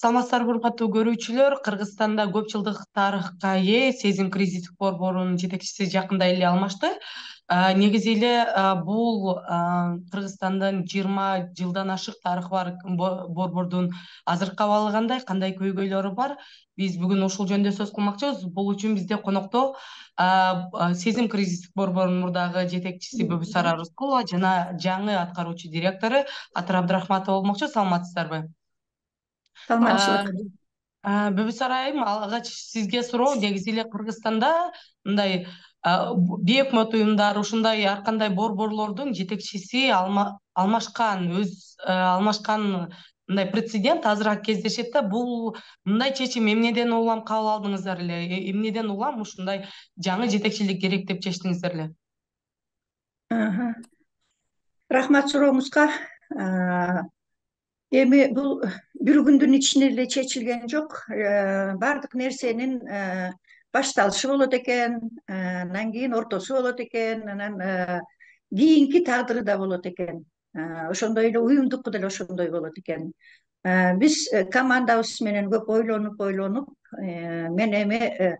Саламатсыздарбы урматтуу көрүүчүлөр. Кыргызстанда көп жылдык тарыхка ээ Сезим кризистик борборунун жетекчиси жакында эле алмашты. Негизи эле бул Кыргызстандын 20 жылдан ашык тарыхы бар борбордун азыркы абалы кандай көйгөйлөрү бар, биз бүгүн ушул жөнүндө сөз кылмакчыбыз. Бул үчүн бизде конокто Сезим кризистик борборунун мурдагы жетекчиси Бөбүсара Рыскулова жана жаңы аткаруучу директору Атыр Абдрахматова болмокчу. Саламатсыздарбы? Саламатчылык. Бөбүсара айым, алгач сизге суроо. Негизи эле Кыргызстанда мындай бейөкмөт уюмдар, ушундай ар кандай борборлордун жетекчиси алмашкан, алмашкан мындай прецедент азыраак кездешет да. Бул мындай чечим эмнеден улам кабыл алдыңыздар эле? Эмнеден улам ушундай жаңы жетекчилик керек деп чечтиңиздер эле? Рахмат сурооңузга. Эми бул бир күндүн ичинде эле чечилген жок. Бардык нерсенин башталышы болот экен, анан кийин ортосу болот экен, анан кийинки тагдыры да болот экен. Ошондой эле уюмдуку деле ошондой болот экен. Биз командабыз менен көп ойлонуп, мен эми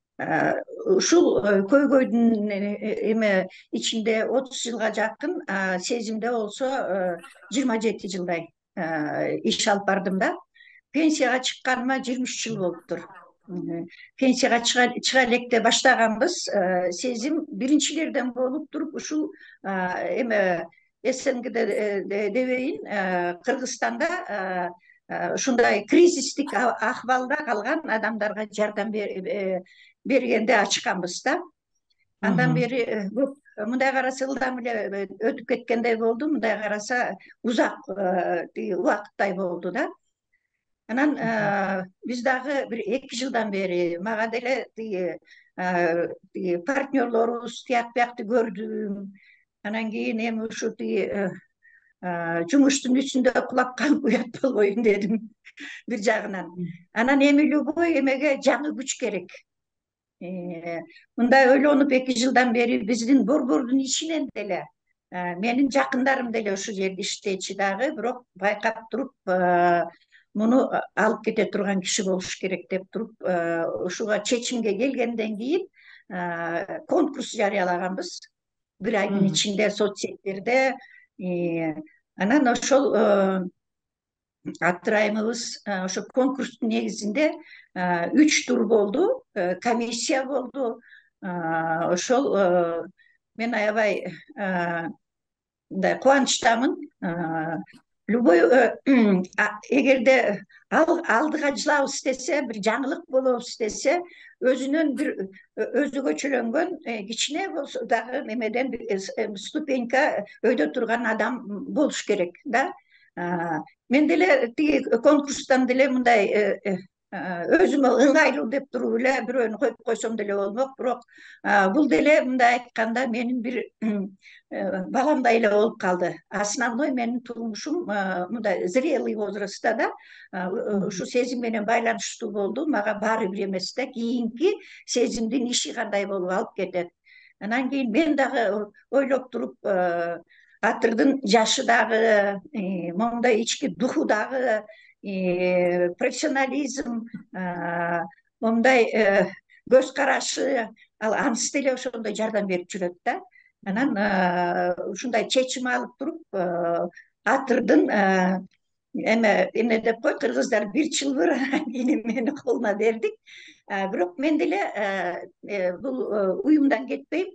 ушул көйгөйдүн эме ичинде 30 жылга жакын, Сезимде болсо 27 жылдай иш алып бардым да. Пенсияга чыкканыма 23 жыл болуптур. Пенсияга чыга электе баштаганбыз. Сезим биринчилерден болуп туруп ушул эме СНГде дебейин, Кыргызстанда ушундай кризистик акыбалда калган адамдарга жардам бергенде ачканбыз да. Андан бери көп мындай караса ылдам эле өтүп кеткендей болду, мындай караса узак убакыттай болду да. Анан биз дагы бир 2 жылдан бери мага деле партнерлорубуз тияк биякты көрдүм. Анан кийин эми ушу жумуштун үстүндө кулап калып уят болбоюн дедим бир жагынан. Анан эми любой эмеге жаңы күч керек. Мындай ойлонуп 2 жылдан бери биздин борбордун ичинен деле менин жакындарым деле ушул жерде иштечү дагы, бирок байкап туруп муну алып кете турган киши болуш керек деп туруп ушуга чечимге келгенден кийин конкурс жарыялаганбыз бир айдын ичинде соцсеттерде. Анан ошол Атыр айымыбыз ошо конкурстун негизинде 3 тур болду, комиссия болду. Ошол мен аябай мындай кубанычтамын. Любой эгерде алдыга жылабыз десе, бир жаңылык болобуз десе, өзүнөн бир өзгөчөлөнгөн кичине болсо дагы немеден ступенька өйдө турган адам болуш керек да. Мен деле тиги конкурстан деле мындай өзүмө ыңгайлуу деп туруп эле бирөөнү коюп койсом деле болмок, бирок бул деле мындай айтканда менин бир баламдай эле болуп калды. Основной менин турмушум мындай зрелый возрастта да, ушу Сезим менен байланыштуу болду. Мага баары бир эмес да, кийинки Сезимдин иши кандай болуп алып кетет. Анан кийин мен дагы ойлоп туруп, Атырдын жашы дагы, моундай ички духу дагы, профессионализм, моундай көз карашы, ал анысы деле ошондой жардам берип жүрөт да. Анан ушундай чечим алып туруп, Атырдын эме деп кой, кыргыздар бир чылбыр, анан кийин мени колуна бердик. Бирок мен деле бул уюмдан кетпейм.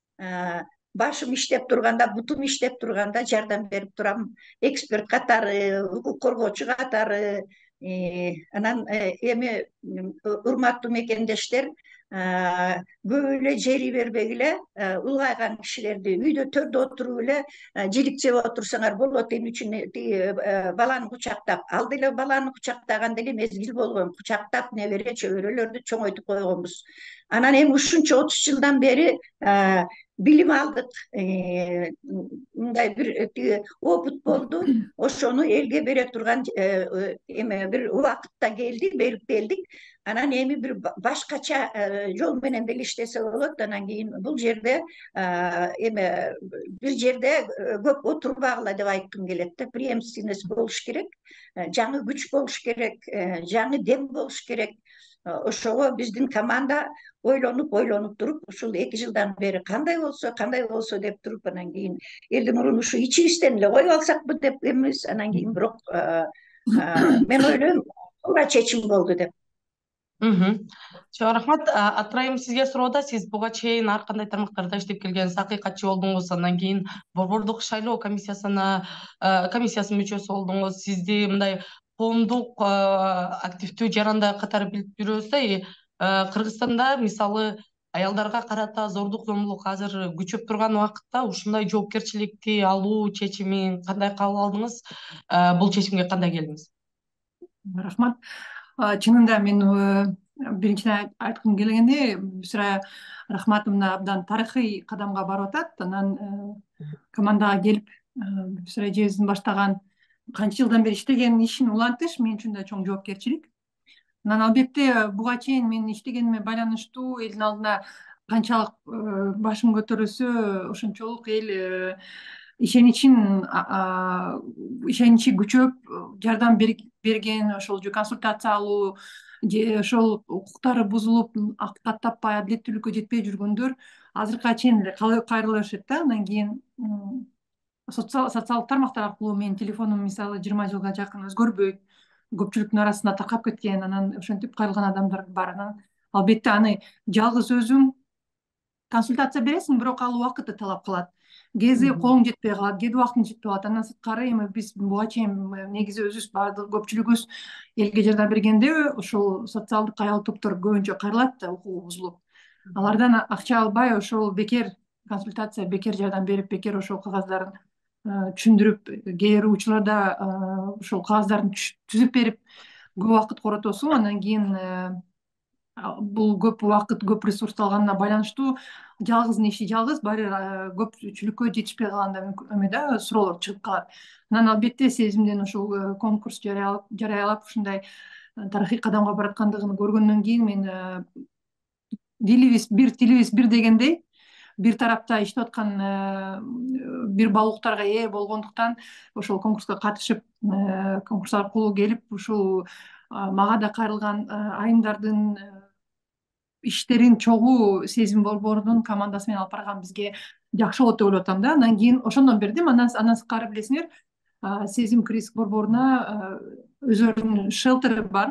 Башым иштеп турганда, бутум иштеп турганда жардам берип турам. Эксперт катары, укук коргоочу катары. Анан эми урматтуу мекендештер, көп эле жери бербегиле, улгайган кишилерди үйдө төрдө отуруп эле жилик жеп отурсаңар болот. Эмне үчүн баланы кучактап, ал деле баланы кучактаган деле мезгил болгон. Кучактап небере чөбөрөлөрдү чоңойтуп койгонбуз. Анан эми ушунча 30 жылдан бери билим алдык, мындай бир опыт болду. Ошону элге бере турган эме бир убакытта келди, берип келдик. Анан эми бир башкача жол менен деле иштесе болот. Анан кийин бул жерде эме бир жерде көп отурбагыла деп айткым келет да. Преемственность болуш керек, жаңы күч болуш керек, жаңы дем болуш керек. Ошого биздин команда ойлонуп туруп, ушул 2 жылдан бери кандай болсо деп туруп, анан кийин элдин мурун ушу ичибизден эле коюп алсакпы деп эмес, анан кийин бирок мен ойлойм туура чечим болду деп. Чоң рахмат. Атырайым сизге суроодо, сиз буга чейин ар кандай тармактарда иштеп келген акыйкатчы болдуңуз, андан кийин борбордук шайлоо комиссиясынын мүчөсү болдуңуз. Сизди мындай коомдук активдүү жаранда катары билип жүрөбүз. Кыргызстанда мисалы аялдарга карата зордук зомбулук азыр күчөп турган убакытта ушундай жоопкерчиликти алуу чечимин кандай кабыл алдыңыз? Бул чечимге кандай келдиңиз? Рахмат. Чынында мен биринчиден айткым келгени, Бүсра Рахматовна абдан тарыхый кадамга барып атат. Анан командага келип, Бүсра эжебиздин баштаган канча жылдан бери иштеген ишин улантыш мен үчүн да чоң жоопкерчилик. Анан албетте буга чейин мен иштегениме байланыштуу элдин алдына канчалык башым көтөрүлсө, ошончолук эл ишеничи күчөп жардам берген, ошол же консультация алуу же ошол укуктары бузулуп акыйкат таппай адилеттүүлүккө жетпей жүргөндөр азыркыга чейин эле кайрыла беришет да. Андан кийин социалдык тармактар аркылуу менин телефонум мисалы 20 жылга жакын өзгөрбөйт, көпчүлүктүн арасында таркап кеткен. Анан ошентип кайрылган адамдар бар. Анан албетте аны жалгыз өзүң консультация бересиң, бирок ал убакытты талап кылат. Кээде колуң жетпей калат, кээде убактың жетпей калат. Андан сырткары эми биз буга чейин негизи өзүбүз баардык көпчүлүгүбүз элге жардам бергенде ошол социалдык аялдык топтор көбүнчө кайрылат да, укугу бузулуп. Алардан акча албай ошол бекер консультация, бекер жардам берип, бекер ошол кагаздарын түшүндүрүп, кээ бир учурларда ошол кагаздарын түзүп берип көп убакыт коротосуң. Андан кийин бул көп убакыт, көп ресурс алганына байланыштуу жалгыздын иши жалгыз баары көпчүлүккө жетишпей калганда эме да суроолор чыгып калат. Анан албетте сезимден ошол конкурс жарыялап ушундай тарыхый кадамга бараткандыгын көргөндөн кийин мен тилибиз бир дегендей, бир тарапта иштеп аткан бир баалуулуктарга ээ болгондуктан ошол конкурска катышып, конкурс аркылуу келип ушул мага да кайрылган айымдардын иштерин чогуу Сезим борборунун командасы менен алып барган бизге жакшы болот деп ойлоп атам да. Андан кийин ошондон бердим. Андан сырткары билесиңер, Сезим кризис борборуна өздөрүнүн шелтери бар.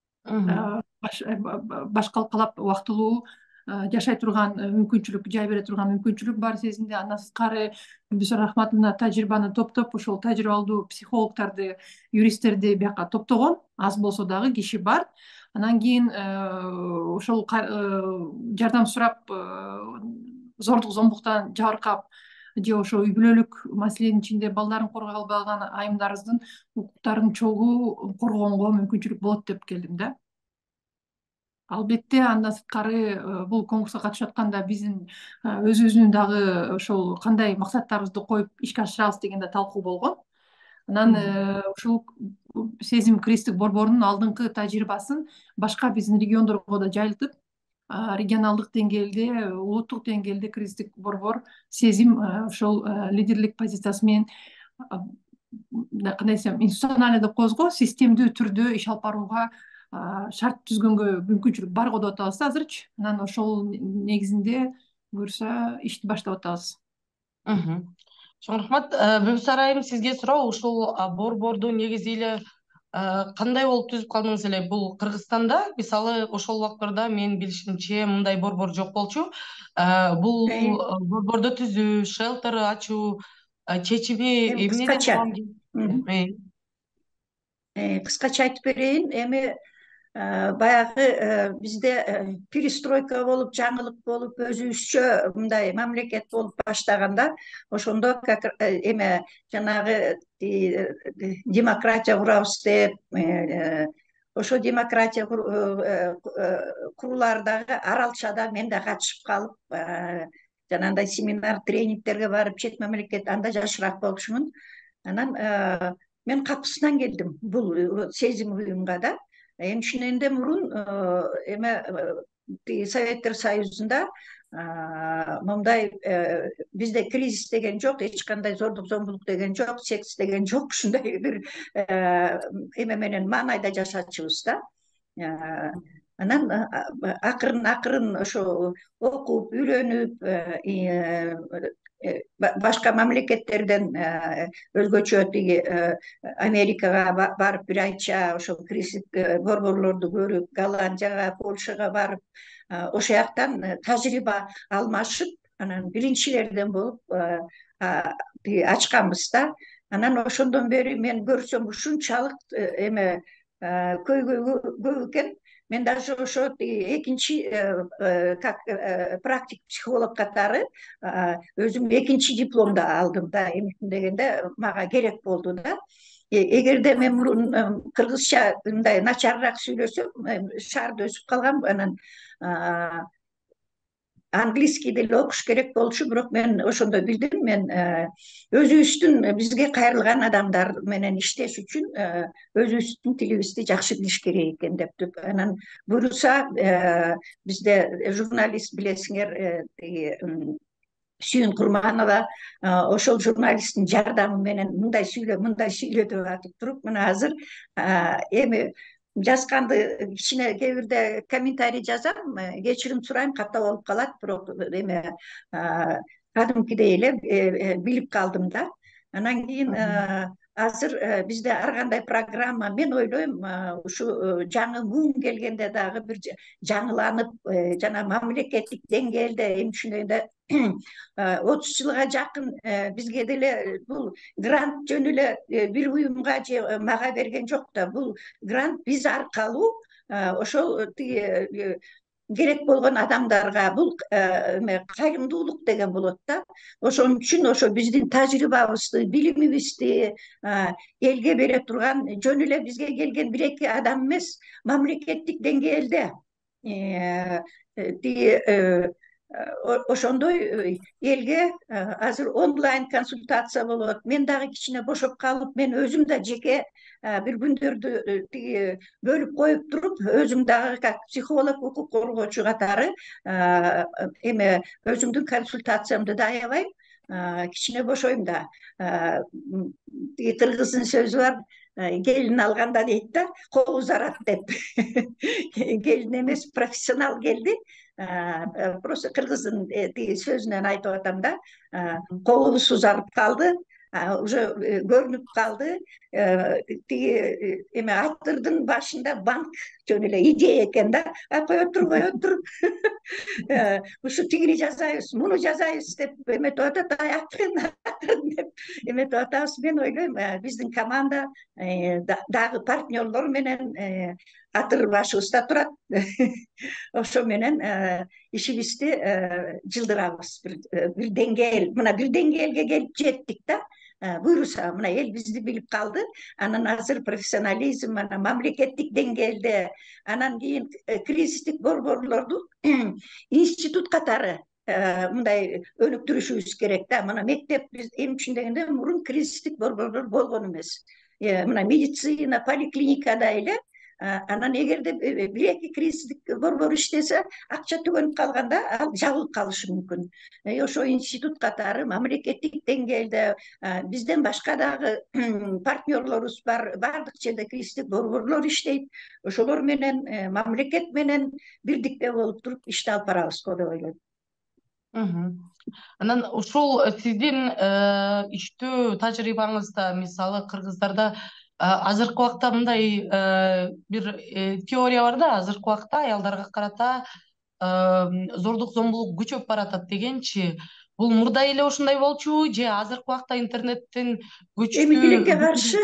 Баш калкалап убактылуу жашай турган мүмкүнчүлүк, жай бере турган мүмкүнчүлүк бар Сезимде. Андан сырткары Бүсра Рахматовна тажрыйбаны топтоп, ошол тажрыйбалуу психологдорду, юристтерди бияка топтогон. Аз болсо дагы киши бар. Анан кийин ошол жардам сурап, зордук зомбулуктан жабыркап же ошо үй бүлөлүк маселенин ичинде балдарын коргой албай калган айымдарыбыздын укуктарын чогуу коргогонго мүмкүнчүлүк болот деп келдим да. Албетте андан сырткары бул конкурска катышып атканда биздин өзүбүздүн дагы ошол кандай максаттарыбызды коюп ишке ашырабыз деген да талкуу болгон. Анан ушул Сезим кризистик борборунун алдыңкы тажрыйбасын башка биздин региондорго да жайылтып, регионалдык деңгээлде, улуттук деңгээлде кризистик борбор Сезим ошол лидерлик позициясы менен кандай десем, институционально деп коебуз го, системдүү түрдө иш алып барууга шарт түзгөнгө мүмкүнчүлүк бар го деп атабыз да азырчы. Анан ошол негизинде буюрса ишти баштап атабыз. Чоң рахмат. Бүбүсара айым, сизге суроо, ушул борборду негизи эле кандай болуп түзүп калдыңыз эле? Бул Кыргызстанда мисалы ошол убактарда менин билишимче мындай борбор жок болчу. Бул борборду түзүү, шелтер ачуу чечими эмнеден турган? Кыскача айтып берейин. Эми баягы бизде перестройка болуп, жаңылык болуп, өзүбүзчө мындай мамлекет болуп баштаганда, ошондо эме жанагы демократия курабыз деп, ошо демократия курулардагы аралчада мен да катышып калып, жанагындай семинар тренингтерге барып чет мамлекет анда жашыраак болчумун. Анан мен капысынан келдим бул сезим уюмга да. Эми ушундан мурун эме Советтер Союзунда мындай бизде кризис деген жок, эч кандай зордук зомбулук деген жок, секс деген жок, ушундай бир эме менен маанайда жашачубуз да. Анан акырын ошо окуп, үйлөнүп, башка мамлекеттерден өзгөчө тиги Америкага барып бир айча ошо кризис борборлорду көрүп, Голландияга, Польшага барып, ошол жактан тажрыйба алмашып, анан биринчилерден болуп ачканбыз да. Анан ошондон бери мен көрсөм ушунчалык эме көп экен. Мен даже ошо экинчи как практик психолог катары өзүм экинчи дипломду алдым да. Эми дегенде мага керек болду да. Эгерде мен мурун кыргызча мындай начарыраак сүйлөсөм, шаарда өсүп калгам, анан английский деле окуш керек болчу, бирок мен ошондо билдим, мен өзүбүздүн бизге кайрылган адамдар менен иштеш үчүн өзүбүздүн тилибизди жакшы билиш керек экен деп. Анан буюрса бизде журналист билесиңер, Сүйүн Курманова, ошол журналисттин жардамы менен мындай сүйлө деп атып туруп, мына азыр эми жазганды кичине кээ бирде комментарий жазам, кечирим сурайм, ката болуп калат, бирок эме кадимкидей эле билип калдым да. Анан кийин азыр бизде ар кандай программа, мен ойлойм, ушу жаңы муун келгенде дагы бир жаңыланып, жана мамлекеттик деңгээлде эми ушундайда 30 жылга жакын бизге деле бул грант жөнү эле бир уюмга же мага берген жок да. Бул грант биз аркылуу ошол керек болгон адамдарга бул кайрымдуулук деген болот да. Ошон үчүн ошо биздин тажрыйбабызды, билимибизди элге бере турган, жөн эле бизге келген бир эки адам эмес, мамлекеттик деңгээлде ошондой элге азыр онлайн консультация болот. Мен дагы кичине бошоп калып, мен өзүм да жеке бир күндөрдү бөлүп коюп туруп, өзүм дагы как психолог, укук коргоочу катары эме өзүмдүн консультациямды даябайм, кичине бошойм да. Кыргыздын сөзү бар, келин алганда дейт да, кол узарат деп. Келин эмес, профессионал келди. Просто кыргыздын сөзүнөн айтып атам да, колубуз узарып калды, уже көрүнүп калды. Тиги эме атырдын башында банк жөн эле идея экен да. Кое тур. Ушу тигини жасайбыз, муну жасайбыз деп эметип атат, аяктын деп эметип атабыз. Мен ойлойм, биздин команда дагы партнерлор менен атыр башыбызда турат. Ошо менен ишибизди жылдырабыз. Бир деңгээл, мына бир деңгээлге келип жеттик да. Буюрса, мына эл бизди билип калды. Анан азыр профессионализм, анан мамлекеттик деңгээлде, анан кийин кризистик борборлорду институт катары мындай өнүктүрүшүбүз керек да. Мына мектеп биз эми ушундегенде мурун кризистик борборлор болгон эмес. Мына медицина, поликлиникада эле. Анан эгерде бир эки кризистик борбор иштесе, акча төгөнүп калганда ал жабылып калышы мүмкүн. Ошо институт катары мамлекеттик деңгээлде бизден башка дагы партнерлорубуз бар, баардык жерде кризистик борборлор иштейт. Ошолор менен мамлекет менен бирдикте болуп туруп ишти алып барабыз го деп ойлойм. Анан ушул сиздин иштөө тажрыйбаңызда, мисалы кыргыздарда азыркы убакта мындай бир теория бар да, азыркы убакта аялдарга карата зордук зомбулук күчөп баратат дегенчи. Бул мурда эле ушундай болчубу же азыркы убакта интернеттин күчтүү? Эми тилекке каршы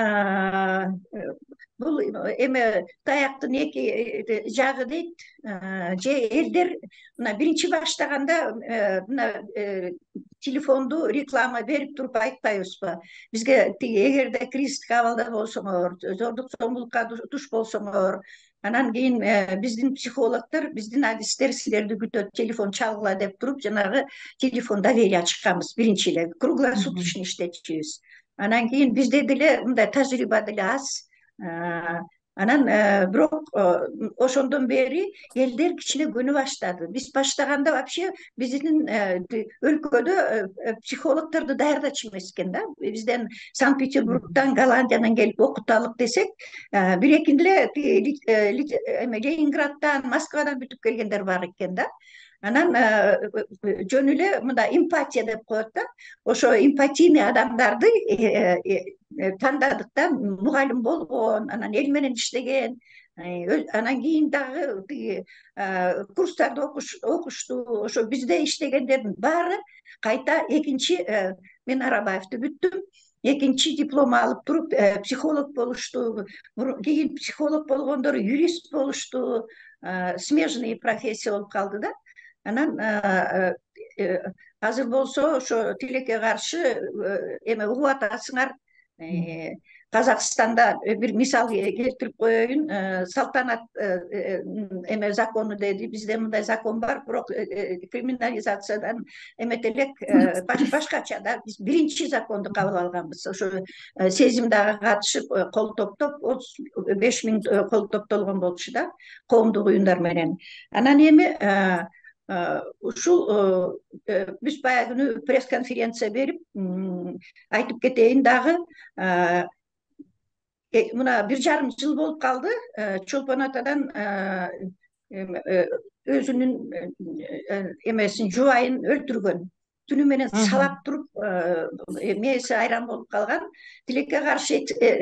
бул эме таяктын эки жагы дейт. Же элдер мына биринчи баштаганда мына телефонду реклама берип туруп айтпайбызбы? Бизге эгерде кризистик абалда болсоңор, зордук зомбулукка туш болсоңор, анан кийин биздин психологдор, биздин адистер силерди күтөт, телефон чалгыла деп туруп, жанагы телефон доверие ачканбыз биринчи эле, круглосуточно иштетчүбүз. Анан кийин бизде деле мындай тажрыйба деле аз. Анан бирок ошондон бери элдер кичине көнү баштады. Биз баштаганда вообще биздин өлкөдө психологдорду даярдачу эмес экен да. Бизден Санкт-Петербургдан, Голландиядан келип окуталык десек, бир-экин эле Ленинграддан, Москвадан бүтүп келгендер бар экен да. Анан жөн эле мындай эмпатия деп коет да. Ошо эмпатийный адамдарды тандадык да, мугалим болгон, анан эл менен иштеген, анан кийин дагы курстарды окушту. Ошо бизде иштегендердин баары кайта экинчи, мен Арабаевди бүттүм, экинчи диплом алып туруп психолог болушту. Кийин психолог болгондор юрист болушту, смежный профессия болуп калды да. Анан азыр болсо ошо тилекке каршы эме угуп атасыңар, Казакстанда бир мисал келтирип коеюн. Салтанат эме закону деди, бизде мындай закон бар, бирок криминализациядан эмете элек, башкача да. Биз биринчи законду кабыл алганбыз. Ошо сезимдага катышып кол топтоп 35.000 кол топтолгон болчу да, коомдук уюмдар менен. Анан эми ушул биз баягы күнү пресс-конференция берип айтып кетейин дагы, мына 1,5 жыл болуп калды. Чолпон атадан өзүнүн эмесин, жубайын өлтүргөн. Түнү менен салап туруп, мээси айран болуп калган. Тилекке каршы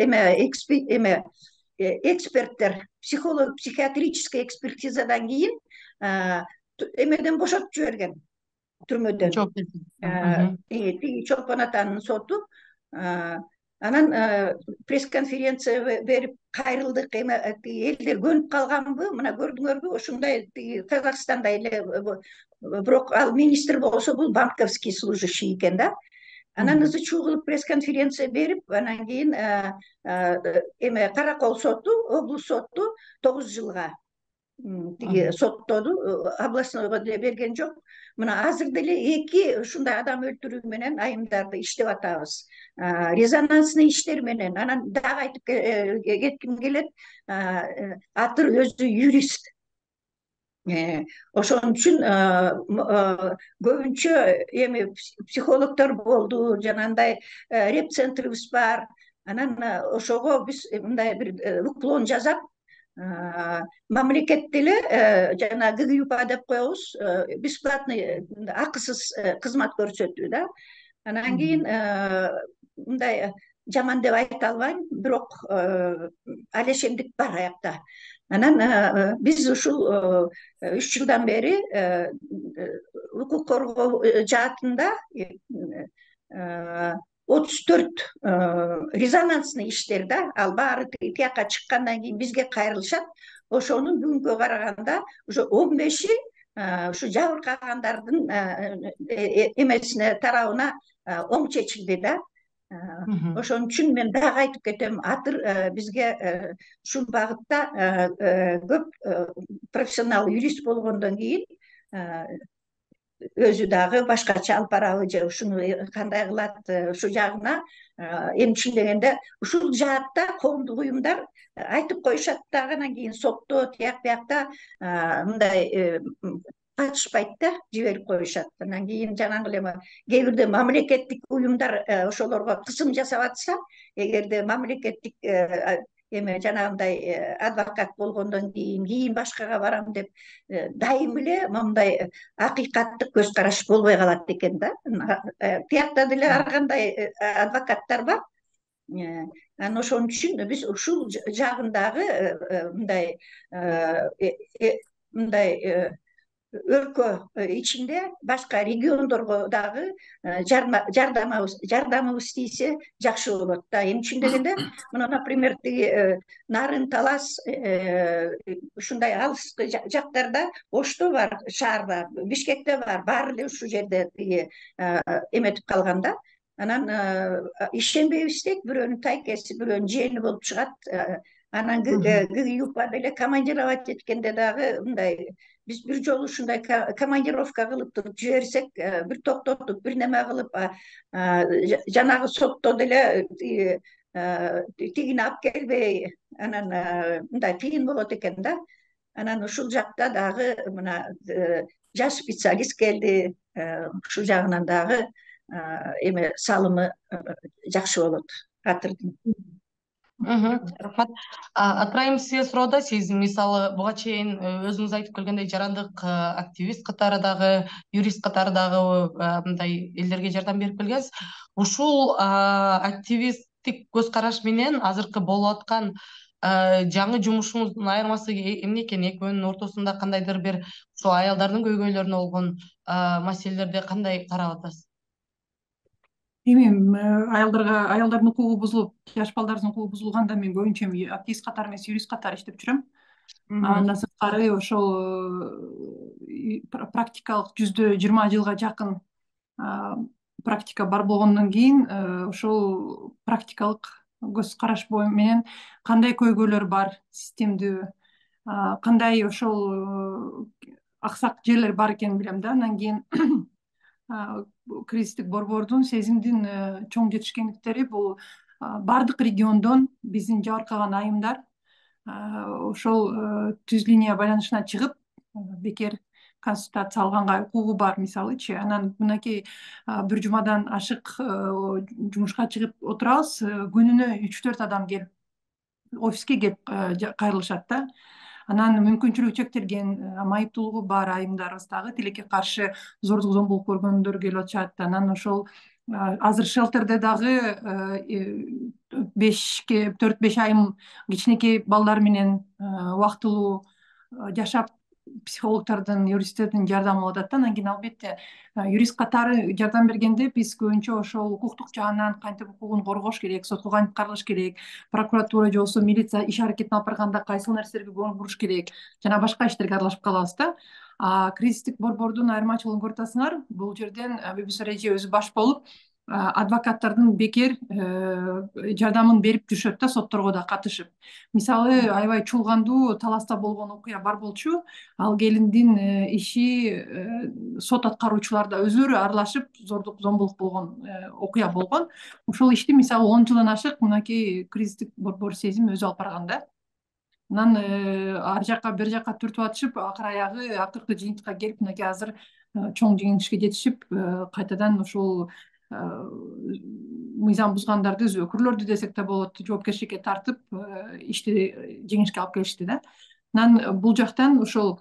эксперттер, психолог, психиатрический экспертизадан кийин эмеден бошотуп жиберген, түрмөдөн. Тиги Чолпон атанын соту. Анан пресс-конференция берип кайрылдык, элдер көнүп калганбы, мына көрдүңөрбү, ушундай Казакстанда эле, бирок ал министр болсо бул банковский служащий экен да. Анан ызы-чуу кылып пресс-конференция берип, анан кийин эме Каракол соту, облус соту 9 жылга тиги соттоду, областнойго деле берген жок. Мына азыр деле 2 ушундай адам өлтүрүү менен айымдарды иштеп атабыз. Резонансный иштер менен. Анан дагы айтып кетким келет, атыр өзү юрист. Ошон үчүн көбүнчө эми психологдор болду, жанагындай реп-центрибиз бар. Анан ошого биз мындай бир уклон жасап, мамлекет деле жана ГГЮПа деп коебуз, бесплатный, акысыз кызмат көрсөтүү да. Анан кийин мындай жаман деп айта албайм, бирок алешемдик бар аякта. Анан биз ушул 3 жылдан бери укук коргоо жаатында 34 резонансный иштер да, ал баары тияка чыккандан кийин бизге кайрылышат. Ошонун бүгүнкүгө караганда уже 15и ушу жабыркагандардын эмесине, тарабына оң чечилди да. Ошон үчүн мен дагы айтып кетем, атыр бизге ушул багытта көп профессионал юрист болгондон кийин өзү дагы башкача алып барабы, же ушуну кандай кылат, ушу жагына эмчилдегенде ушул жаатта коомдук уюмдар айтып коюшат дагы, анан кийин сотто тияк биякта мындай катышпайт да, жиберип коюшат. Анан кийин жанагы эле кээ бирде мамлекеттик уюмдар ошолорго кысым жасап атса, эгерде мамлекеттик эме жанагындай адвокат болгондон кийин башкага барам деп дайым эле мындай акыйкаттык көз караш болбой калат экен да. Тиякта деле ар кандай адвокаттар бар. Анан ошон үчүн биз ушул жагындагы мындай өлкө içinde başka regiondorго дагы жардамыбыз тийсе жакшы болот да. Эмне үчүн дегенде, мына, например, тиги Нарын Талас ушундай алыскы жактарда, Ошто бар, шаарда, Бишкекте бар, баары эле ушул жерде тиги эметип калган да. Анан ишенбейбиз дейт, бирөөнүн тайкеси, бирөөнүн жээни болуп чыгат. Анан ГЮПа деле командировать эткенде дагы мындай, биз бир жолу ушундай командировка кылып туруп жиберсек, бир токтотуп, бир неме кылып, жанагы сотто деле тигини алып келбей, анан мындай кыйын болот экен да. Анан ушул жакта дагы мына жаш специалист келди, ушул жагынан дагы эме салымы жакшы болот кадырдын. Рахмат. Атырайым сизге суроодо, сиз мисалы буга чейин өзүңүз айтып келгендей жарандык активист катары дагы, юрист катары дагы мындай элдерге жардам берип келгенсиз. Ушул активисттик көз караш менен азыркы болуп аткан жаңы жумушуңуздун айырмасы эмне экен? Экөөнүн ортосунда кандайдыр бир ушул аялдардын көйгөйлөрүнө болгон маселелерде кандай карап атасыз? Эми аялдардын укугу бузулуп, жаш балдардын укугу бузулганда мен көбүнчө активист катары эмес, юрист катары иштеп жүрөм. Андан сырткары ошол практикалык 120 жылга жакын практика бар болгондон кийин, ошол практикалык көз караш менен кандай көйгөйлөр бар, системдүү, кандай ошол аксак жерлер бар экенин билем да. Андан кийин кризистик борбордун сезимдин чоң жетишкендиктери бул бардык региондон биздин жабыркаган айымдар ошол түз линия байланышына чыгып, бекер консультация алганга укугу бар, мисалычы. Анан мынакей бир жумадан ашык жумушка чыгып отурабыз, күнүнө 3-4 адам келип офиске келип кайрылышат да. Анан мүмкүнчүлүгү чектелген, майыптуулугу бар айымдарыбыз дагы тилекке каршы зордук зомбулук көргөндөр келип атышат. Анан ошол азыр шелтерде дагы 4-5 айым кичинекей балдар менен убактылуу жашап, психологдордун, юристтердин жардамы алып атат да. Анан кийин албетте юрист катары жардам бергенде биз көбүнчө ошол укуктук жагынан кантип укугун коргош керек, сотко кантип каралыш керек, прокуратура же болбосо милиция иш аракетин алып барганда кайсыл нерселерге көңүл буруш керек, жана башка иштерге аралашып калабыз да. Кризистик борбордун айырмачылыгын көрүп атасыңар, бул жерден BBC эже өзү баш болуп, адвокаттардын бекер жардамын берип жүрүшөт да, сотторго да катышып. Мисалы, аябай чуулгандуу Таласта болгон окуя бар болчу. Ал келиндин иши сот аткаруучулар да өзүлөрү аралашып, зордук зомбулук болгон окуя болгон. Ошол ишти мисалы 10 жылдан ашык мынакей кризистик борбор сезим өзү алып барган да. Анан ар жака бир жака түртүп атышып, акыр аягы акыркы жыйынтыкка келип, мынакей азыр чоң жыйынтышка жетишип, кайтадан ушул мыйзам бузгандарды, өкүрлөрдү десек да болот, жоопкерчиликке тартып, ишти жеңишке алып келишти да. Анан бул жактан ошол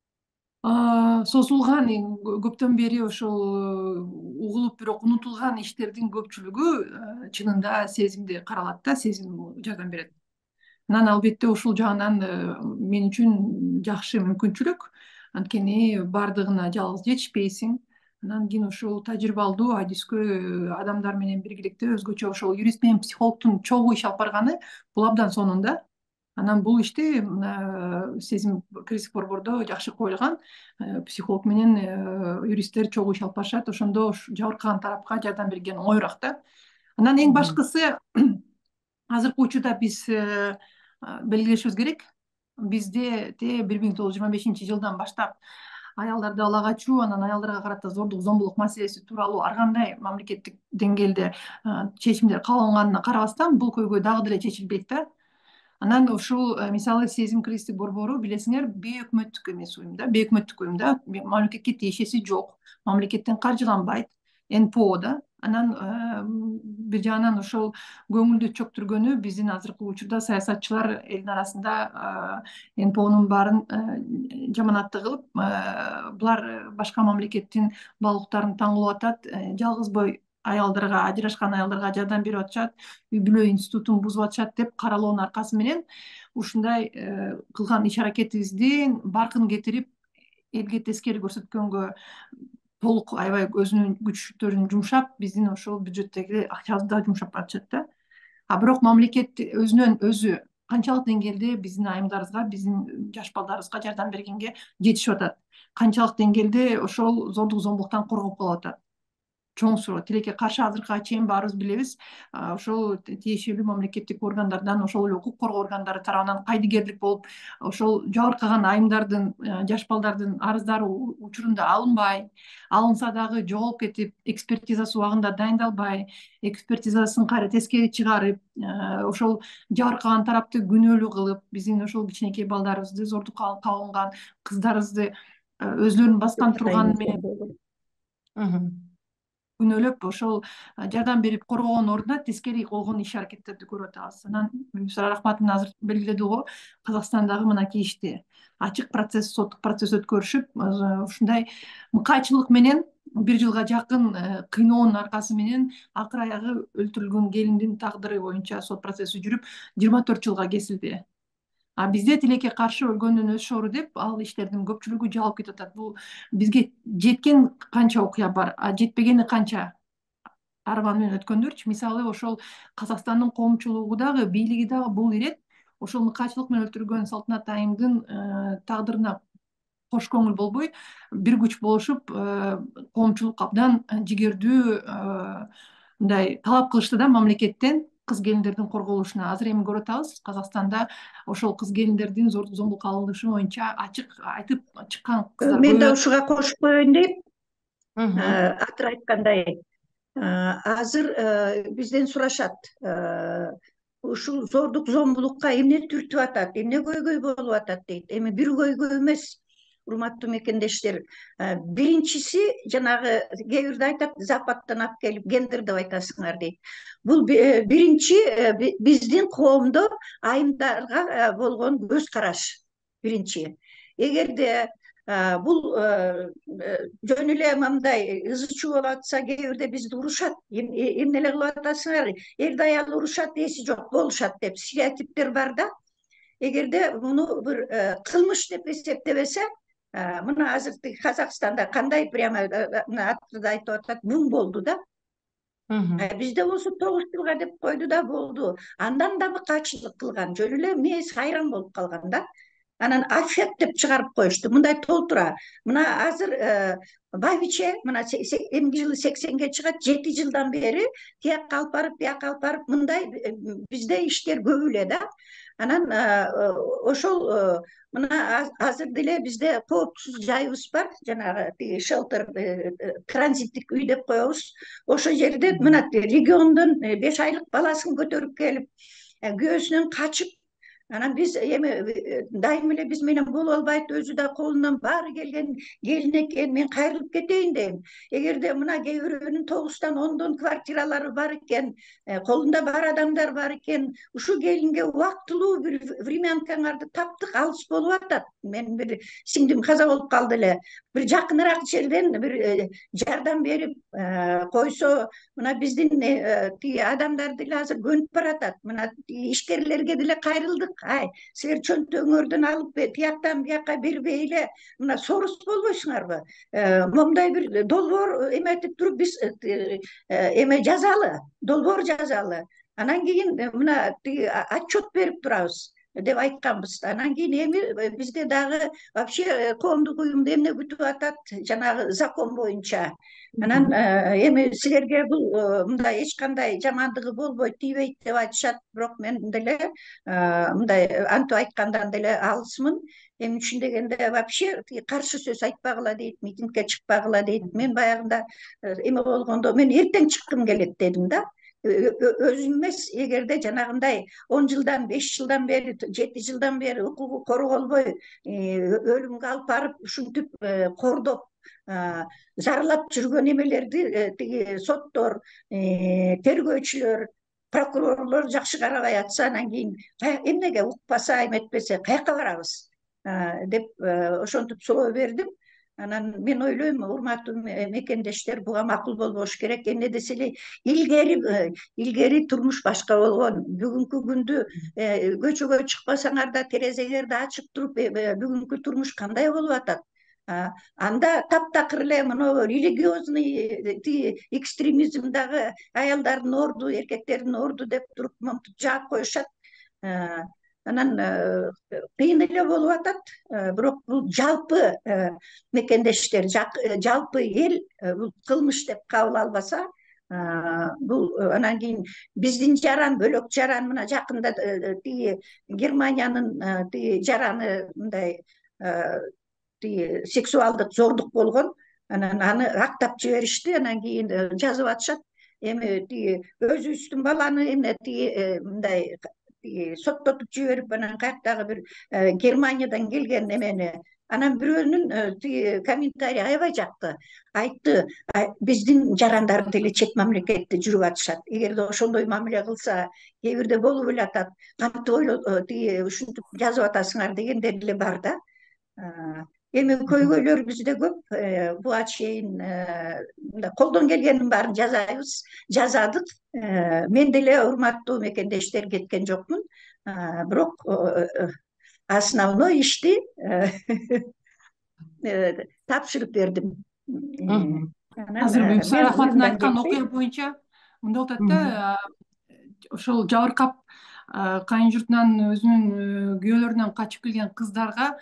созулган, көптөн бери ошол угулуп бирок унутулган иштердин көпчүлүгү чынында сезимди каралат да, сезим жардам берет. Анан албетте ушул жагынан мен үчүн жакшы мүмкүнчүлүк, анткени бардыгына жалгыз жетишпейсиң. Анан кийин ушул тажрыйбалуу, адискөө адамдар менен биргеликте өзгөчө ошол юрист менен психологдун чогуу иш алып барганы бул абдан сонун да. Анан бул ишти сезим кризистик борбордо жакшы коюлган, психолог менен юристтер чогуу иш алып барышат, ошондо жабыркаган тарапка жардам берген оңоюраак да. Анан эң башкысы, азыркы учурда биз белгилешибиз керек, бизде 1925 жылдан баштап аялдарды ала качуу, анан аялдарга карата зордук зомбулук маселеси тууралуу ар кандай мамлекеттик деңгээлде чечимдер кабыл алынганына карабастан, бул көйгөй дагы деле чечилбейт да. Анан ушул мисалы сезим кризистик борбору, билесиңер, бейөкмөттүк эмес уюм да, бейөкмөттүк уюм да, мамлекетке тиешеси жок, мамлекеттен каржыланбайт, НПО да. Анан бир жагынан ошол көңүлдү чөктүргөнү биздин азыркы учурда саясатчылар элдин арасында НПОнун баарын жаманатты кылып, булар башка мамлекеттин балыктарын таң кылып атат, жалгыз бой аялдарга, ажырашкан аялдарга жардам берип атышат, үй бүлө институтун бузуп атышат деп каралоонун аркасы менен ушундай кылган иш аракетибиздин баркын кетирип, элге тескери көрсөткөнгө толук аябай өзүнүн күчтөрүн жумшап, биздин ошол бюджеттеги акчабызды да жумшап баратышат да. А бирок мамлекет өзүнөн өзү канчалык деңгээлде биздин айымдарыбызга, биздин жаш балдарыбызга жардам бергенге жетишип атат, канчалык деңгээлде ошол зордук зомбулуктан коргоп калып атат? Чоң суроо. Тилекке каршы азыркыга чейин баарыбыз билебиз, ошол тиешелүү мамлекеттик органдардан, ошол эле укук коргоо органдары тарабынан кайдыгерлик болуп, ошол жабыркаган айымдардын, жаш балдардын арыздары учурунда алынбай, алынса дагы жоголуп кетип, экспертизасы убагында дайындалбай, экспертизасын кайра тескери чыгарып, ошол жабыркаган тарапты күнөөлүү кылып, биздин ошол кичинекей балдарыбызды, зордукка алынган кыздарыбызды өзүлөрүн бастан турганы менен күнөөлөп, ошол жардам берип коргогон ордуна тескери болгон иш аракеттерди көрүп атабыз. Анан Гүлсара Рахматовна азыр белгиледи го, Казакстандагы мынакей ишти ачык процесс, соттук процесс өткөрүшүп, ушундай мыкайчылык менен 1 жылга жакын кыйноонун аркасы менен акыр аягы өлтүрүлгөн келиндин тагдыры боюнча сот процесси жүрүп 24 жылга кесилди. А бизде тилекке каршы өлгөндүн өз шору деп ал иштердин көпчүлүгү жабылып кетип атат. Бул бизге жеткен канча окуя бар, а жетпегени канча арман менен өткөндөрчү. Мисалы ошол Казакстандын коомчулугу дагы, бийлиги дагы бул ирет ошол мыкайчылык менен өлтүрүлгөн Салтанат айымдын тагдырына кош көңүл болбой, бир күч болушуп, коомчулук абдан жигердүү мындай талап кылышты да мамлекеттен кыз келиндердин корголушуна. Азыр эми көрүп атабыз, Казакстанда ошол кыз келиндердин зордук зомбулукка алынышы боюнча ачык айтып чыккан кыздар Мен да көбөйөт. ушуга кошуп коеюн дейм. Атыр айткандай, азыр бизден сурашат, ушул зордук зомбулукка эмне түртүп атат, эмне көйгөй болуп атат дейт. Эми бир көйгөй эмес, урматтуу мекендештер. Биринчиси жанагы кээ бирде айтат, Западтан алып келип гендер деп айтасыңар дейт. Бул биринчи биздин коомдо айымдарга болгон көз караш. Биринчи. Эгерде бул жөн эле мындай ызы чуу болуп атса, кээ бирде бизди урушат, эмне эле кылып атасыңар, эр аял урушат, эси жок болушат деп стереотиптер бар да. Эгерде муну бир кылмыш деп эсептебесе, мына азыр Казакстанда кандай прямо атырда айтып атат, бум болду да. Бизде болсо 9 жылга деп койду да болду. Андан да мыкайчылык кылган, жөн эле мээси хайран болуп калган да. Анан аффект деп чыгарып коюшту. Мындай толтура. Мына азыр Байбиче мына эмки жылы 80ге чыгат, 7 жылдан бери тиякка алып барып, бияка алып барып, мындай бизде иштер көп эле да. Анан ошол мына азыр деле бизде коопсуз жайыбыз бар, жанагы шелтер, транзиттик үй деп коебуз. Ошол жерде мына региондон 5 айлык баласын көтөрүп келип, күйөөсүнөн качып, анан биз эми дайым эле биз менен боло албайт, өзү да колунан баары келген келин экен, мен кайрылып кетейин дейм. Эгерде мына кээ бирөөнүн 9-тан 10дон квартиралары бар экен, колунда бар адамдар бар экен, ушу келинге убактылуу бир времянкаңарды таптык, алыс болуп атат. Мен бир сиңдим каза болуп калды эле. Бир жакыныраак жерден бир жардам берип койсо, мына биздин адамдар деле азыр көнүп баратат. Мына ишкерлерге деле кайрылдык. Ай, силер чөнтөгүңөрдөн алып тияктан бияка бербей эле мына сорус болбойсуңарбы? Момундай бир долбоор эметип туруп биз эме жазалы, долбоор жазалы. Анан кийин мына отчет берип турабыз деп айтканбыз. Анан кийин эми бизде дагы вообще коомдук уюмду эмне күтүп атат, жанагы закон боюнча. Анан эми силерге бул мындай эч кандай жамандыгы болбойт, тийбейт деп айтышат, бирок мен деле мындай антип айткандан деле алысмын. Эми үчүн дегенде вообще каршы сөз айтпагыла дейт, митингге чыкпагыла дейт. Мен баягында эме болгондо мен эртең чыккым келет дедим да. Өзүм эмес, эгерде жанагындай 10 жылдан, 5 жылдан бери, 7 жылдан бери укугу корголбой, өлүмгө алып барып, ушинтип кордоп, зарылап жүргөн эмелерди тиги соттор, тергөөчүлөр, прокурорлор жакшы карабай атса, анан кийин эмнеге укпаса, эметпесе каяка барабыз деп ошентип суроо бердим. Анан мен ойлойм, урматтуу мекендештер, буга макул болбош керек. Эмне десе эле илгери турмуш башка болгон. Бүгүнкү күндү көчөгө чыкпасаңар да терезеңерди ачып туруп, бүгүнкү турмуш кандай болуп атат? Анда таптакыр эле мына религиозный экстремизм дагы аялдардын орду, эркектердин орду деп туруп монтип жаап коюшат. Анан кыйын эле болуп атат. Бирок бул жалпы мекендештер, жалпы эл бул кылмыш деп кабыл албаса, бул анан кийин биздин жаран, бөлөк жаран, мына жакында тиги Германиянын тиги жараны мындай сексуалдык зордук болгон. Анан аны актап жиберишти. Анан кийин жазып атышат. Эми тиги өзүбүздүн баланы эмне тиги мындай соттотуп жиберип, анан каяктагы бир Германиядан келген эмени. Анан бирөөнүн тиги комментарий аябай жакты. Айтты, биздин жарандар деле чет мамлекетте жүрүп атышат. Эгерде ошондой мамиле кылса, кээ бирде болуп эле атат. Кантип тиги ушинтип жазып атасыңар дегендер деле бар да. Эми көйгөйлөр бизде көп. Буга чейин колдон келгендин баарын жазадык. Мен деле урматтуу мекендештер кеткен жокмун. Бирок основной ишти тапшырып бердим. Азыр Бибисара апаттын айткан окуя боюнча мындай болуп атат да, ошол жабыркап кайын журтунан өзүнүн күйөөлөрүнөн качып келген кыздарга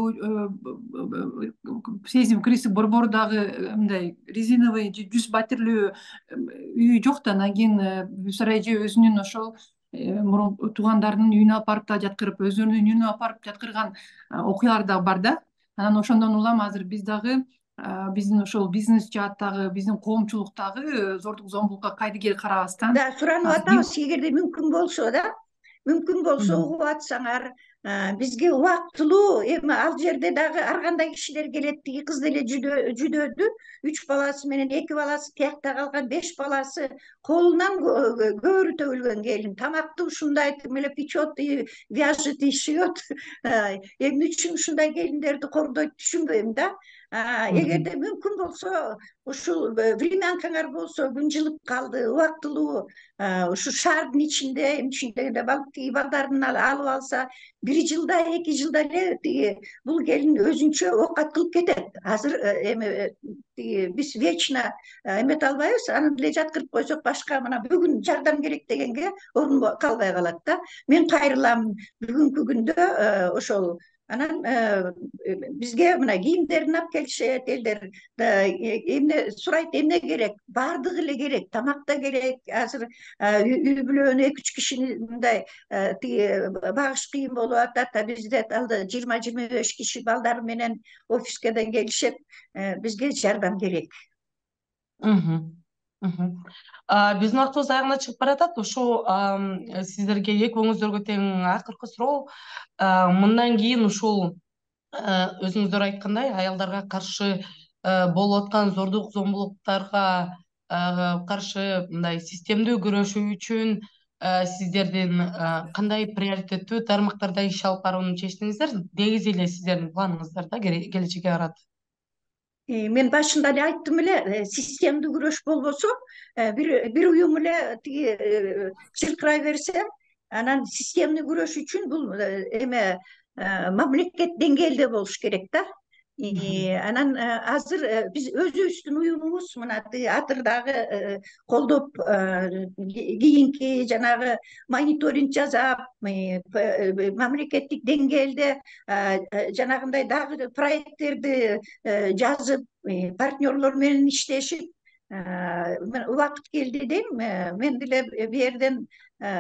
сезим кризи борбордагы мындай резиновый же жүз батирлүү үй жок да. Анан кийин Бибисара эже өзүнүн ошол мурун туугандарынын үйүнө алып барып да жаткырып, өзүнүн үйүнө алып барып жаткырган окуялар дагы бар да. Анан ошондон улам азыр биз дагы биздин ошол бизнес жааттагы, биздин коомчулуктагы зордук зомбулукка кайдыгер карабастан да суранып атабыз. Эгерде мүмкүн болсо угуп атсаңар, бизге убактылуу, эми ал жерде дагы ар кандай кишилер келет. Тиги кыз деле жүдөөдү, 3 баласы менен 2 баласы, тиякта калган 5 баласы, колунан көөрү төгүлгөн келин, тамакты ушундай эле печет, вяжет и шьет. Эмне үчүн ушундай келиндерди кордойт түшүнбөйм да. Эгерде мүмкүн болсо, ушул времянкаңар болсо, күн жылып калды, убактылуу ушу шаардын ичинде, ичинде балдарын алып алса, 1 жылда, 2 жылда эле тиги бул келин өзүнчө оокат кылып кетет. Азыр эми биз вечно эмете албайбыз, аны деле жаткырып койсок, башка мына бүгүн жардам керек дегенге орун калбай калат да. Мен кайрылам бүгүнкү күндө ошол. Анан бизге мына кийимдерин алып келишет элдер, эмне сурайт, эмне керек, баардыгы эле керек, тамак да керек. Азыр үй бүлөнү 2-3 кишини мындай тиги багыш кыйын болуп атат. Бизде алда 20-25 киши балдары менен офиске да келишет. Бизге жардам керек. Биздин убактыбыз аягына чыгып баратат. Ушу сиздерге, экөөңүздөргө тең акыркы суроо. Мындан кийин ушул өзүңүздөр айткандай аялдарга каршы болуп аткан зордук зомбулуктарга каршы мындай системдүү күрөшүү үчүн сиздердин кандай приоритеттүү тармактарда иш алып барууну чечтиңиздер? Негизи эле сиздердин планыңыздар да келечекке карата. Мен башында эле айттым эле, системдүү күрөш болбосо, бир уюм эле тиги чыркырай берсе, анан системдүү күрөш үчүн бул эме мамлекет деңгээлде болуш керек да. Анан азыр биз өзүбүздүн уюмубуз мына Атырдагы колдоп кийинки жанагы мониторинг жасап, мамлекеттик деңгээлде жанагындай дагы проекттерди жазып, партнерлор менен иштешип, убакыт келди дейм. Мен деле бу жерден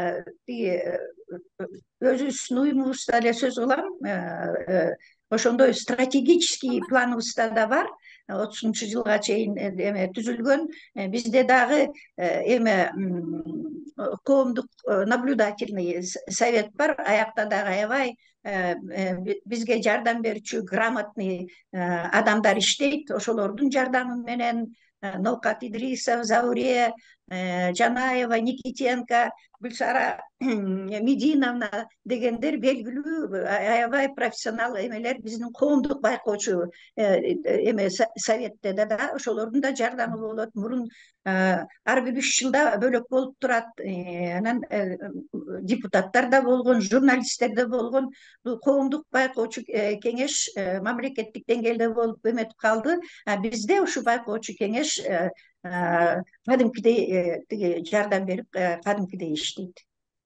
өзүбүздүн уюмубузда эле сөз кылам. Ошондой стратегический планыбызда да бар. 30 жылга чейин эме түзүлгөн. Бизде дагы эме коомдук наблюдательный совет бар. Аякта дагы аябай бизге жардам берүүчү грамотный адамдар иштейт. Ошолордун жардамы менен Ноукат Идрисов, Зауре Жанаева, Никитенко, Гүлсара Мединовна дегендер белгилүү аябай профессионал эмелер, биздин коомдук байкоочу эме советте да ошолордун да жардамы болот. Мурун ар бир 3 жылда бөлөк болуп турат. Анан депутаттар да болгон, журналисттер да болгон. Бул коомдук байкоочу кеңеш мамлекеттик деңгээлде болуп эметип калды. Бизде ушу байкоочу кеңеш кадимкидей тиги жардам берип кадимкидей иштейт.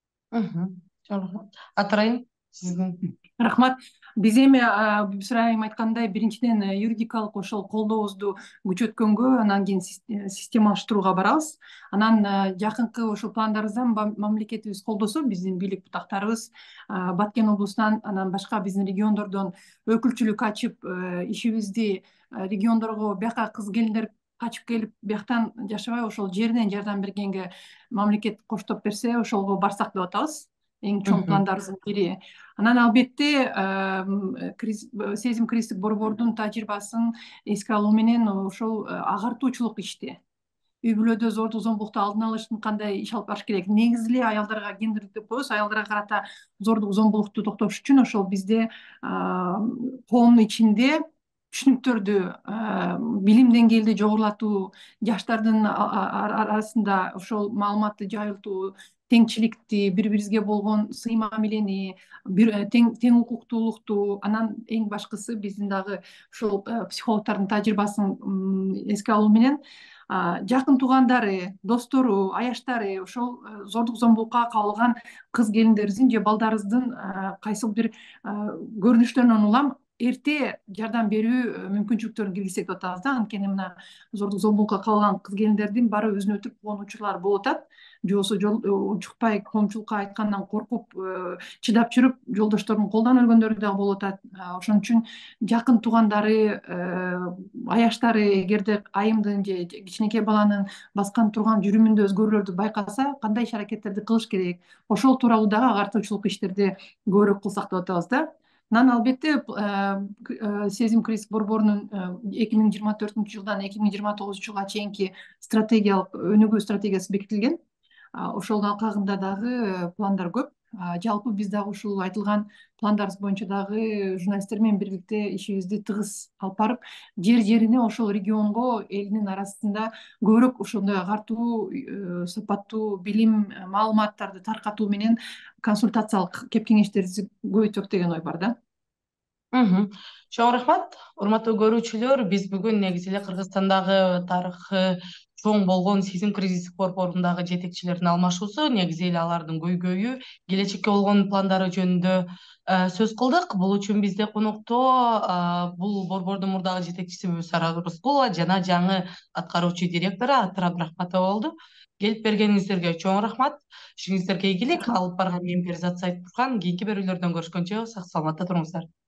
Чоң рахмат. Атырайым, сиздин. Рахмат. Биз эми Сүрайым айткандай, биринчиден юридикалык ошол колдообузду күчөткөнгө, анан кийин системалаштырууга барабыз. Анан жакынкы ошол пландарыбыздан мамлекетибиз колдосо, биздин бийлик бутактарыбыз Баткен облусунан, анан башка биздин региондордон өкүлчүлүк ачып, ишибизди региондорго, бияка кыз келиндер качып келип бияктан жашабай ошол жеринен жардам бергенге мамлекет коштоп берсе, ошолго барсак деп атабыз. Эң чоң пландарыбыздын бири. Анан албетте сезим кризистик борбордун тажрыйбасын эске алуу менен ошол агартуучулук ишти, үй бүлөдө зордук зомбулукту алдын алыш үчүн кандай иш алып барыш керек. Негизи эле аялдарга гендерлик деп коебуз, аялдарга карата зордук зомбулукту токтош үчүн ошол бизде коомдун ичинде түшүнүктөрдү, билим деңгээлди жогорулатуу, жаштардын арасында ошол маалыматты жайылтуу, теңчиликти, бири бирибизге болгон сый мамилени, тең укуктуулукту, анан эң башкысы биздин дагы ушул психологдордун тажрыйбасын эске алуу менен жакын туугандары, достору, аяштары ошол зордук зомбулукка кабылган кыз келиндерибиздин же балдарыбыздын кайсы бир көрүнүштөрүнөн улам эрте жардам берүү мүмкүнчүлүктөрүн киргизсек деп атабыз да. Анткени мына зордук зомбулукка кабылган кыз келиндердин баары өзүнө өтүп болгон учурлар болуп атат. Же болбосо учукпай коомчулукка айткандан коркуп чыдап жүрүп жолдошторунун колдон өлгөндөрү дагы болуп атат. Ошон үчүн жакын туугандары, аяштары эгерде айымдын же кичинекей баланын баскан турган жүрүмүндө өзгөрүүлөрдү байкаса, кандай иш аракеттерди кылыш керек, ошол тууралуу дагы агартуучулук иштерди көбүрөөк кылсак деп атабыз да. Анан албетте сезим кризистик борборунун 2024-жылдан 2029 жылга чейинки стратегиялык өнүгүү стратегиясы бекитилген. Ошол алкагында дагы пландар көп. Жалпы биз дагы ушул айтылган пландарыбыз боюнча дагы журналисттер менен бирдикте ишибизди тыгыз алып барып, жерине ошол регионго, элдин арасында көбүрөөк ошондой агартуу, сапаттуу билим, маалыматтарды таркатуу менен консультациялык кеп кеңештерибизди көбөйтсөк деген ой бар да. Чоң рахмат. Урматтуу көрүүчүлөр, биз бүгүн негизи эле Кыргызстандагы тарыхы чоң болгон сезим кризистик борборундагы жетекчилердин алмашуусу, негизи эле алардын көйгөйү, келечекке болгон пландары жөнүндө сөз кылдык. Бул үчүн бизде конокто бул борбордун мурдагы жетекчиси Бүбүсара Рыскулова жана жаңы аткаруучу директору Атыр Абдрахматова болду. Келип бергениңиздерге чоң рахмат. Ишиңиздерге ийгилик. Алып барган мен Перизат Сайтурган. Кийинки берүүлөрдөн көрүшкөнчө сак саламатта туруңуздар.